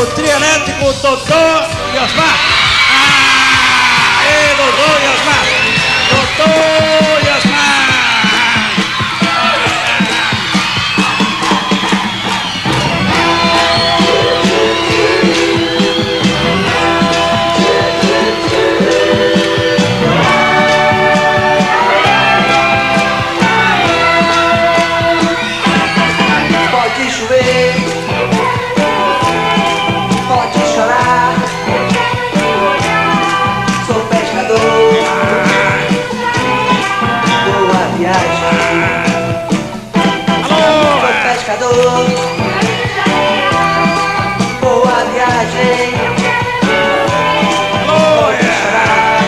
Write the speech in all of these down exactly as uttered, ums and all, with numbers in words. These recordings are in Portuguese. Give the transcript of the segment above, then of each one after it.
o trio elétrico Dodô e Osmar. Ah, e Dodô e Osmar. Dodô e Osmar. Pode chover, pode chorar, sou pescador, boa viagem. Alô, Sou pescador, boa viagem. alô, Pode chorar,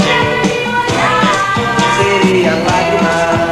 seria lágrima.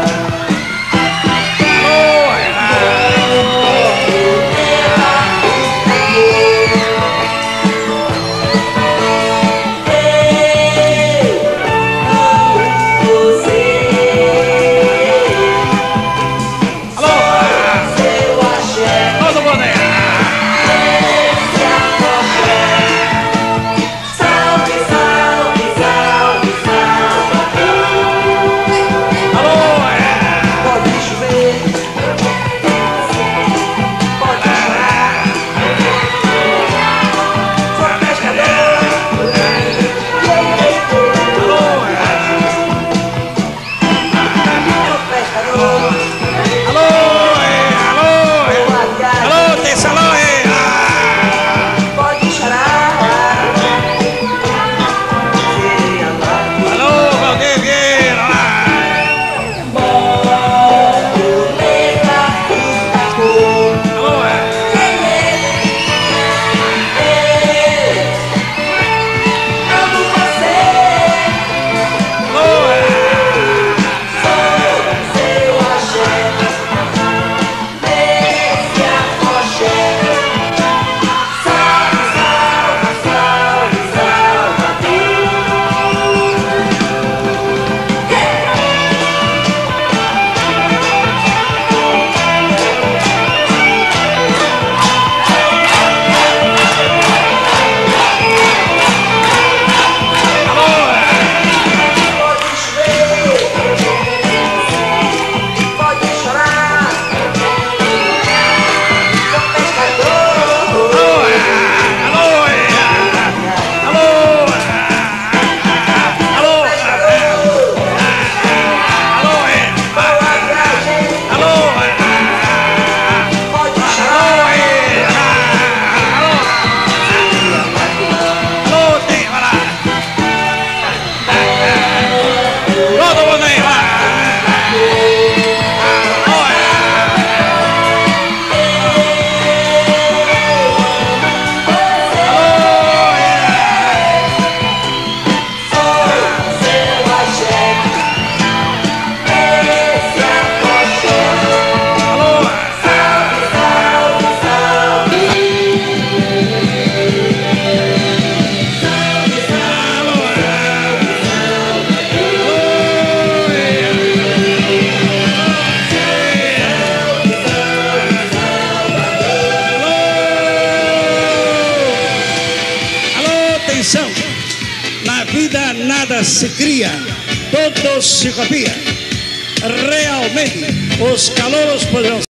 Na vida nada se cria, tudo se copia. Realmente, os calouros poderão